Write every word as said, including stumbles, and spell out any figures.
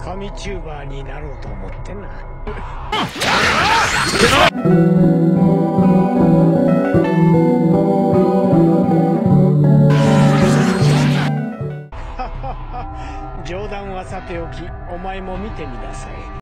神チューバーになろうと思ってな。冗談はさておき、お前も見てみなさい。